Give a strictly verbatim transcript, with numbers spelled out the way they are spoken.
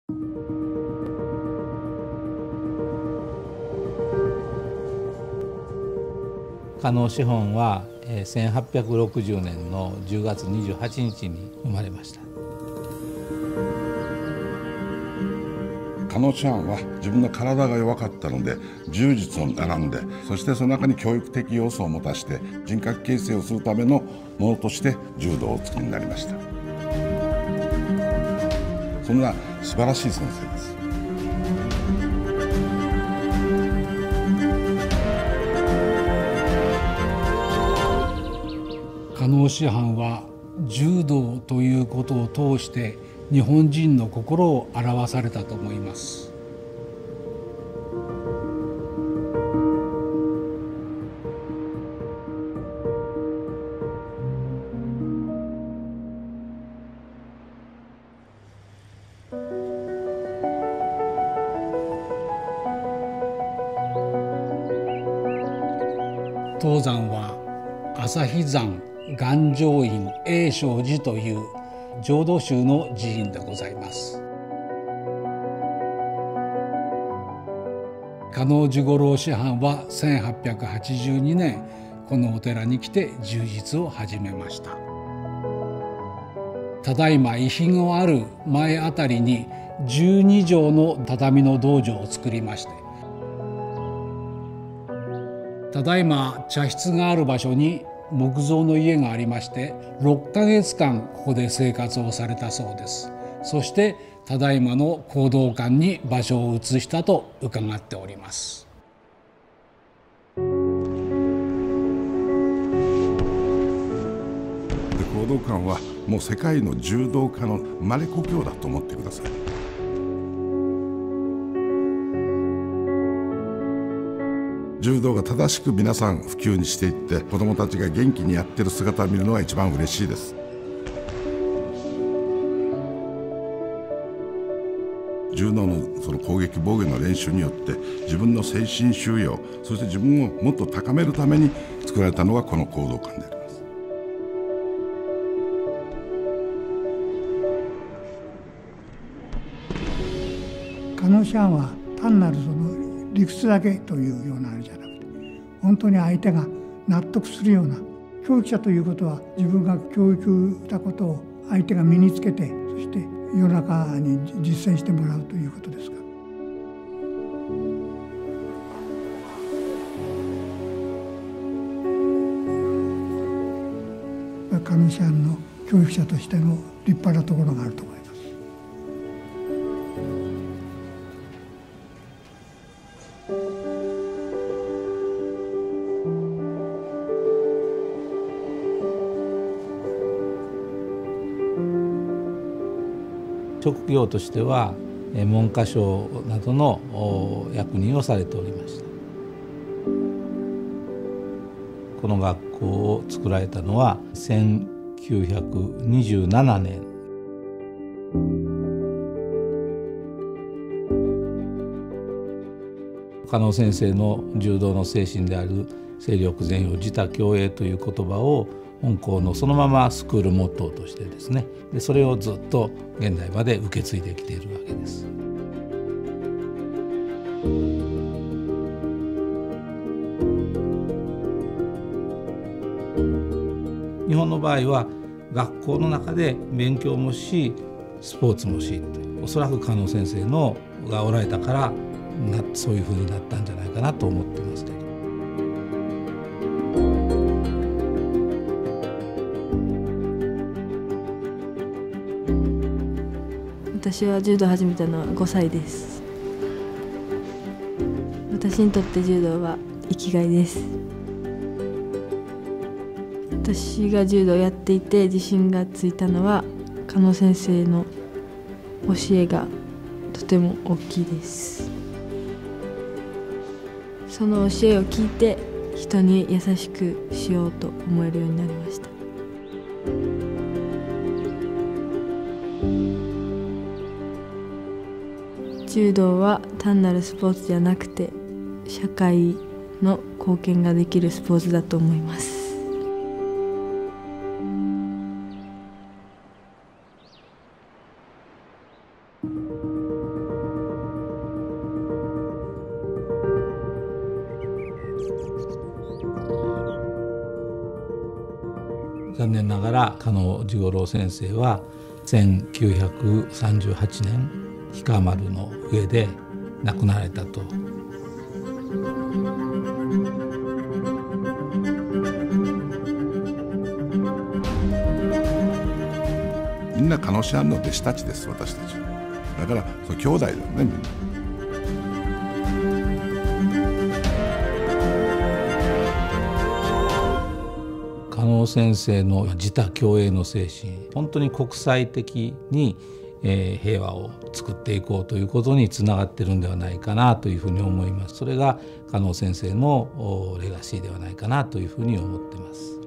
加納資本はせんはっぴゃくろくじゅうねんのじゅうがつにじゅうはちにちに生まれました。 加納師範は自分の体が弱かったので柔術を学んで、そしてその中に教育的要素を持たして人格形成をするためのものとして柔道をお作りになりました。そんな素晴らしい先生です。 加納師範は柔道ということを通して日本人の心を表されたと思います。東山は朝日山願成院永昌寺という浄土宗の寺院でございます。加納治五郎師範はせんはっぴゃくはちじゅうにねんこのお寺に来て柔術を始めました。ただいま遺品のある前あたりにじゅうにじょうの畳の道場を作りまして、ただいま茶室がある場所に木造の家がありまして、ろっかげつかんここで生活をされたそうです。そしてただいまの講道館に場所を移したと伺っております。 講道館はもう世界の柔道家の生まれ故郷だと思ってください。柔道が正しく皆さん普及にしていって、子どもたちが元気にやってる姿を見るのが一番嬉しいです。柔道のその攻撃防御の練習によって自分の精神修養、そして自分をもっと高めるために作られたのがこの講道館であります。 加納師範は単なるその理屈だけというようなあれじゃなくて、本当に相手が納得するような、教育者ということは自分が教育したことを相手が身につけて、そして世の中に実践してもらうということですから。加納師範の教育者としての立派なところがあると思います。 職業としては文科省などの役人をされておりました。この学校を作られたのはせんきゅうひゃくにじゅうななねん。加納先生の柔道の精神である精力全容自他共栄という言葉を本校のそのままスクールモットーとしてですね、でそれをずっと現代まで受け継いできているわけです。日本の場合は学校の中で勉強もしスポーツもしという、おそらく加納先生のがおられたからなそういうふうになったんじゃないかなと思っていますけど。 私は柔道を始めたのはごさいです。私にとって柔道は生きがいです。私が柔道をやっていて自信がついたのは加納先生の教えがとても大きいです。その教えを聞いて人に優しくしようと思えるようになりました。柔道は単なるスポーツじゃなくて社会の貢献ができるスポーツだと思います。 残念ながら加納治五郎先生はせんきゅうひゃくさんじゅうはちねん氷川丸の上で亡くなられたと。 みんな加納師範の弟子たちです、私たち。だからその兄弟だよね、みんな。 加納先生の自他共栄の精神、本当に国際的に平和を作っていこうということにつながっているんではないかなというふうに思います。それが加納先生のレガシーではないかなというふうに思っています。